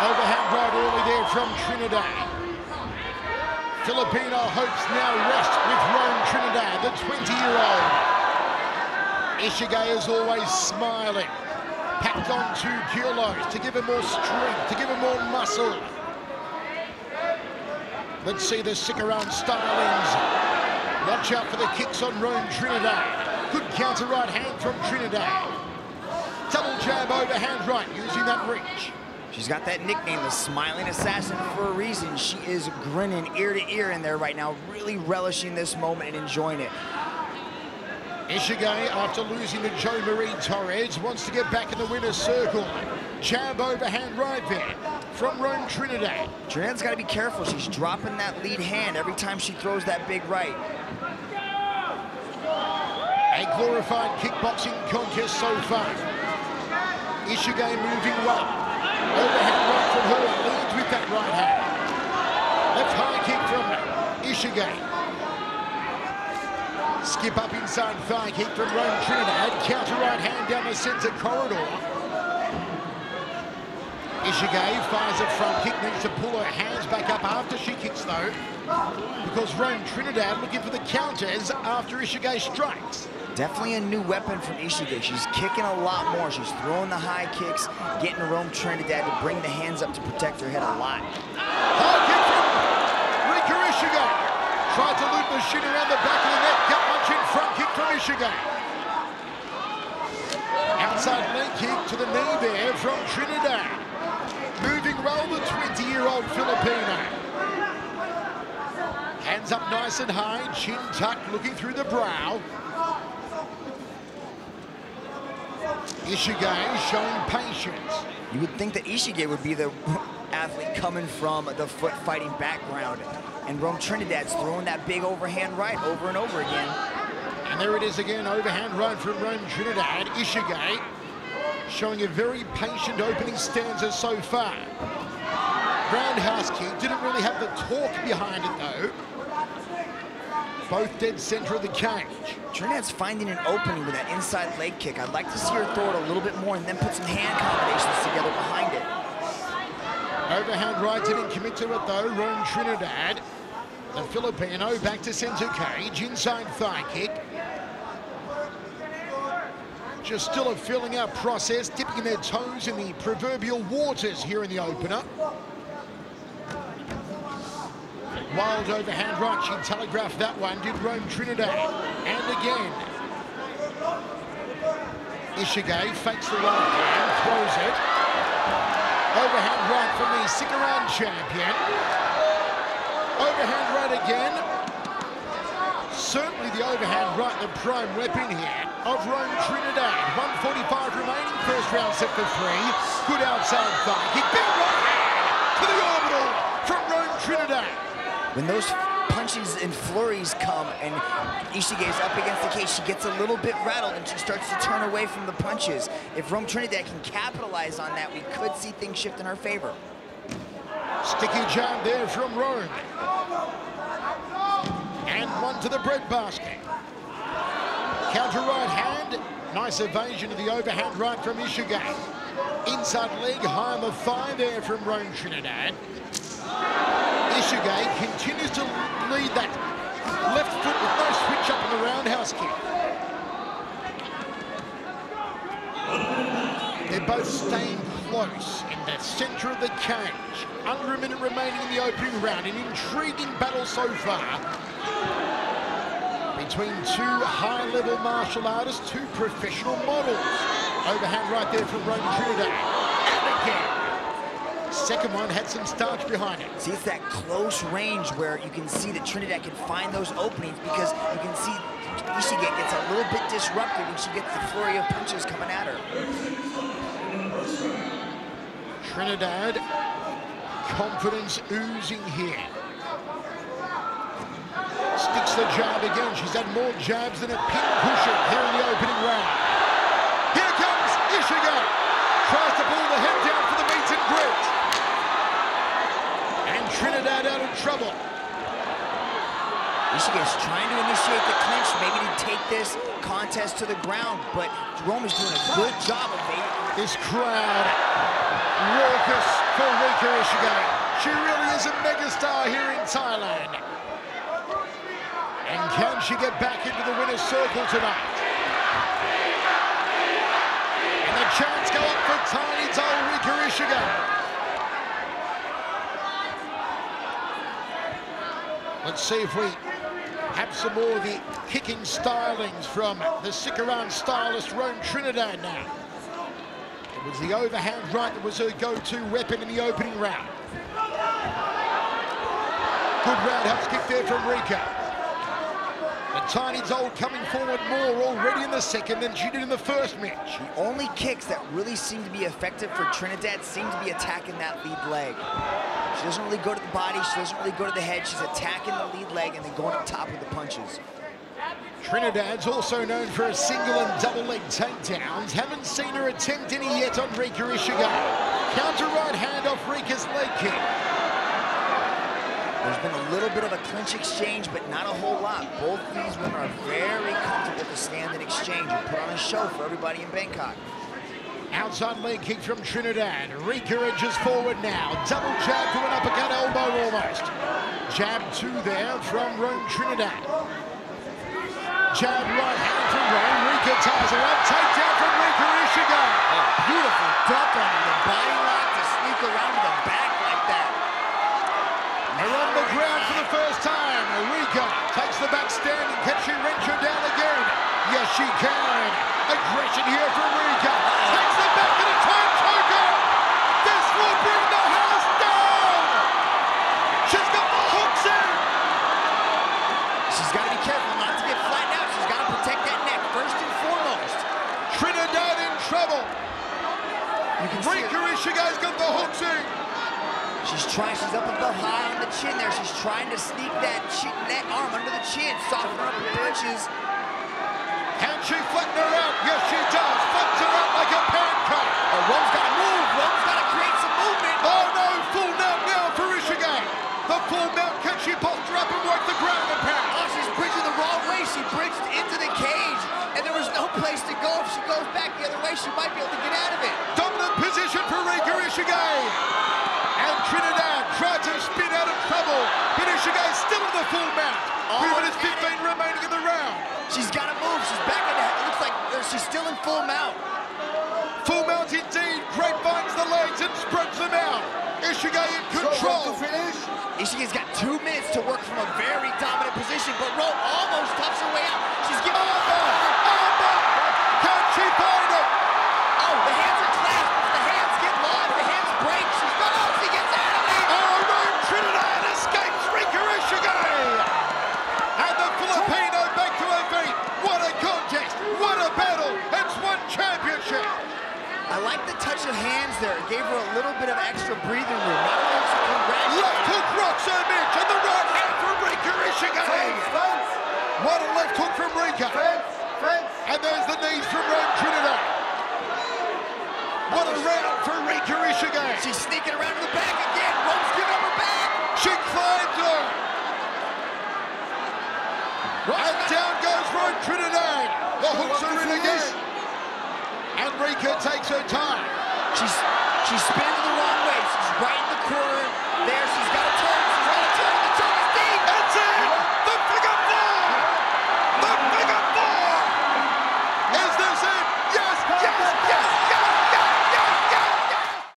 Overhand right early there from Trinidad. Filipino hopes now rest with Rome Trinidad, the 20-year-old. Ishige is always smiling. Packed on 2 kilos to give her more strength, to give her more muscle. Let's see the stick-around stylings. Watch out for the kicks on Rome Trinidad. Good counter right hand from Trinidad. Double jab overhand right, using that reach. She's got that nickname, the Smiling Assassin, for a reason. She is grinning ear to ear in there right now, really relishing this moment and enjoying it. Ishige, after losing to Jo Marie Torres, wants to get back in the winner's circle. Jab overhand right there from Rome Trinidad. Trinidad's got to be careful. She's dropping that lead hand every time she throws that big right. A glorified kickboxing contest so far. Ishige moving well. Overhand right from her, leads with that right hand. Left high kick from Ishige. Skip up inside thigh kick from Rome Trinidad. Counter right hand down the center corridor. Ishige fires a front kick, needs to pull her hands back up after she kicks though, because Rome Trinidad looking for the counters after Ishige strikes. Definitely a new weapon from Ishige. She's kicking a lot more. She's throwing the high kicks, getting Rome Trinidad to bring the hands up to protect her head a lot. High kick from Rika Ishige. Tried to loop the shin around the back of the neck. Gut punch in front kick from Ishige. Outside leg kick to the knee there from Trinidad. Moving well, the 20-year-old Filipino. Hands up nice and high, chin tucked, looking through the brow. Ishige showing patience. You would think that Ishige would be the athlete coming from the foot fighting background. And Rome Trinidad's throwing that big overhand right over and over again. And there it is again, overhand right from Rome Trinidad. Ishige showing a very patient opening stanza so far. Roundhouse kick, didn't really have the torque behind it though. Both dead center of the cage. Trinidad's finding an opening with that inside leg kick. I'd like to see her throw it a little bit more and then put some hand combinations together behind it. Overhand right didn't commit to it though, Rome Trinidad. The Filipino back to center cage, inside thigh kick. Just still a filling out process, dipping their toes in the proverbial waters here in the opener. Wild overhand right, she telegraphed that one, did Rome Trinidad. And again. Ishige fakes the right hand, throws it. Overhand right from the stick-around champion. Overhand right again. Certainly the overhand right, the prime weapon here of Rome Trinidad. 1:45 remaining, first round set for 3. Good outside thigh kick, big right hand to the orbital from Rome Trinidad. When those punches and flurries come and Ishige is up against the cage, she gets a little bit rattled and she starts to turn away from the punches. If Rome Trinidad can capitalize on that, we could see things shift in her favor. Sticky jab there from Rome. And one to the breadbasket. Counter right hand. Nice evasion of the overhand right from Ishige. Inside leg high on the thigh there from Rome Trinidad. Ishige continues to lead that left foot with no switch up in the roundhouse kick. They're both staying close in the center of the cage. Under a minute remaining in the opening round. An intriguing battle so far between two high-level martial artists, two professional models. Overhand right there from Rome Trinidad. And again. Second one had some starch behind it. See, it's that close range where you can see that Trinidad can find those openings because you can see Ishige gets a little bit disrupted when she gets the flurry of punches coming at her. Trinidad, confidence oozing here. Sticks the jab again. She's had more jabs than a pin pusher here in the opening round. Here comes Ishige. Tries to pull the head down for the meet and greet. And Trinidad out of trouble. Ishige's trying to initiate the clinch, maybe to take this contest to the ground, but Rome is doing a good job of it. This crowd raucous for Rika Rika Ishige. She really is a megastar here in Thailand. And can she get back into the winner's circle tonight? And the chance go up for Tiny's old Rika Ishige. Let's see if we have some more of the kicking stylings from the Sikaran stylist Rome Trinidad now. It was the overhand right that was her go-to weapon in the opening round. Good roundhouse kick there from Rika. And Tiny Zold coming forward more already in the second than she did in the first match. The only kicks that really seem to be effective for Trinidad seem to be attacking that lead leg. She doesn't really go to the body, she doesn't really go to the head, she's attacking the lead leg and then going up top with the punches. Trinidad's also known for her single and double leg takedowns. Haven't seen her attempt any yet on Rika Ishige. Counter right hand off Rika's leg kick. There's been a little bit of a clinch exchange, but not a whole lot. Both of these women are very comfortable to stand and exchange and put on a show for everybody in Bangkok. Outside leg kick from Trinidad. Rika edges forward now. Double jab to an uppercut elbow almost. Jab two there from Rome Trinidad. Jab right hand from Rome. Rika ties her up. Takedown from Rika Ishige. Oh, beautiful duck on the body lock to sneak around to the back like that. They're on the ground for the first time. Rika takes the back standing. Can she wrench her down again? Yes, she can. Aggression here from Rika. Takes the back in a time choker. This will bring the house down. She's got the hooks in. She's got to be careful not to get flattened out. She's got to protect that neck first and foremost. Trinidad in trouble. You can Rika Ishige's got the hooks in. She's up above high on the chin there. She's trying to sneak that arm under the chin, soften her up with punches. Can she flatten her out? Yes, she does. Flattens her out like a pancake. Oh, Rome's got to move. Rome's got to create some movement. Oh, no. Full mount now for Ishige. The full mount. Can she posture up and work the ground and pound? Oh, she's bridging the wrong way. She bridged into the cage, and there was no place to go. If she goes back the other way, she might be able to get out of it. Dominant position for Rika Ishige. And Trinidad tried to spin out of trouble, but Ishige's still in the full mount. 3 minutes 15 remaining in the round. She's got to move. She's back in it. It looks like she's still in full mount. Full mount indeed. Grapevines the legs and spreads them out. Ishige in control. Ishige's got 2 minutes to work from a very dominant position, but Rome almost toughs her way out. She's giving Armbar! Can she find it? Oh, the hands are clasped. The hands get lost. The hands break. She's got out. She gets out of it. Oh, Rome Trinidad escapes Rika Ishige. And the Filipino back to her feet. What a contest. What a battle. It's one championship. I like the touch of hands there. It gave her a little bit of extra breathing room. Not only to congratulate. Left hook rocks her Mitch, and the right hand from Rika Ishige. What a left hook from Rika. And there's the knees from Rome Trinidad. What a round for Rika Ishige. She's sneaking around to the back again. Rome's giving up her back. She climbs her. And down goes Rome Trinidad. The hooks are in again. And Rika takes her time. She's spinning the wrong way. She's right in the corner. There, she's got to